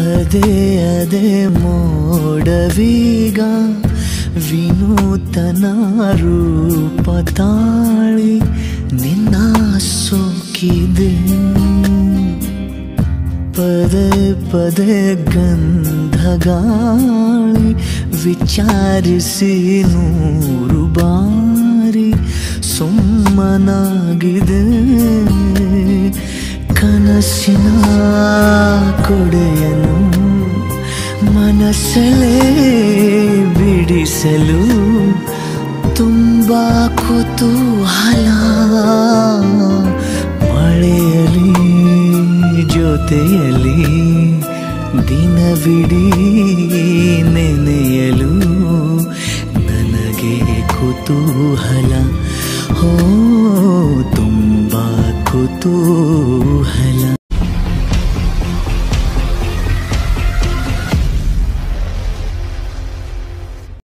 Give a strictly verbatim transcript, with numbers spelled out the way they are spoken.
ಅದೇ ಅದೇ ಮೋಡವೀಗ ವಿನೂತನ ರೂಪ ತಾಳಿ ನಿನ್ನ ಸೋಕಿದೆ. ಪದೇ ಪದೇ ಗಂಧಗಾಳಿ ವಿಚಾರಿಸಿ ನೂರು ಬಾರಿ ಸುಮ್ಮನಾಗಿದೆ. ಕನಸಿನ ಕೊಡೆಯನು ಮನಸ್ಸಲ್ಲೇ ಬಿಡಿಸಲು ತುಂಬ ಕುತೂಹಲ. ಮಳೆಯಲಿ ಜೊತೆಯಲಿ ದಿನವಿಡೀ ನೆನೆಯಲು ನನಗೆ ಕುತೂಹಲ. ಹೋ ತುಂಬ ಕುತೂಹಲ.